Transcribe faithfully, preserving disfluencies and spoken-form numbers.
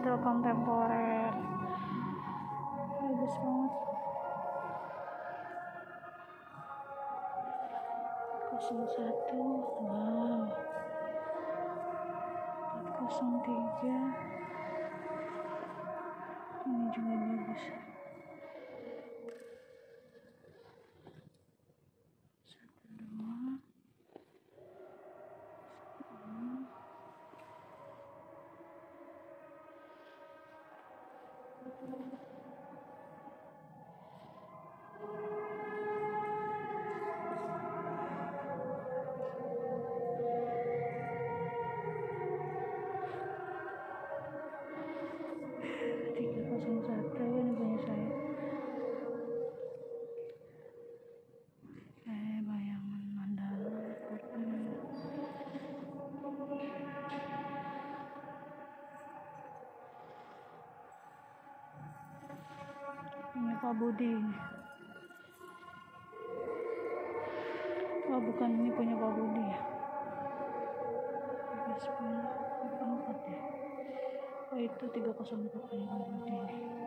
stil kontemporer, bagus banget. nol satu, wow. empat nol tiga, ini juga bagus. Satu dua, tiga nol satu, ini punya saya. Eh, bayangan mandala. Ini Pak Budi. Oh, bukan, ini punya Pak Budi ya. tiga sepuluh, empat ya. Oh, itu tiga nol empat punya Pak Budi.